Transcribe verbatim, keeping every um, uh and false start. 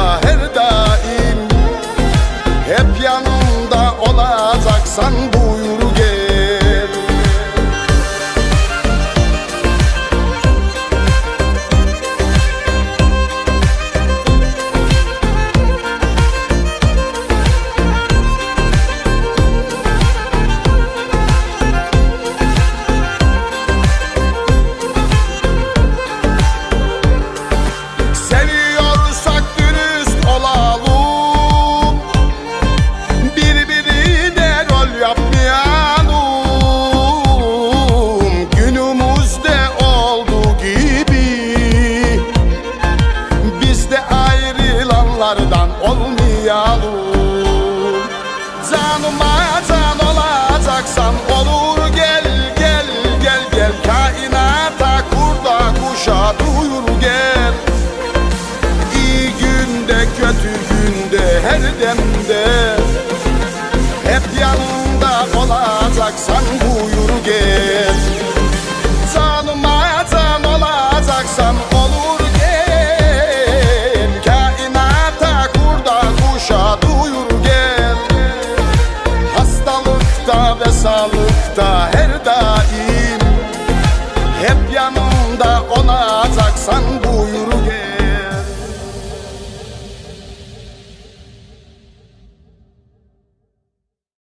sağlıkta her daim, hep yanımda olacaksan buyur gel. Seviyorsak dürüst olalım, birbirine rol yapmayalım. Günümüzde olduğu gibi biz de ayrılanlardan olmayalım. Canıma can olacaksan olur gel gel gel gel. Kainata kurda kuşa duyur gel. İyi günde kötü günde her demde, hep yanında olacaksan buyur gel. Canıma can olacaksan olur gel. Kainata kurda kuşa duyur gel. Hastalıkta ve sağlıkta her daim, hep yanımda olacaksan buyur gel.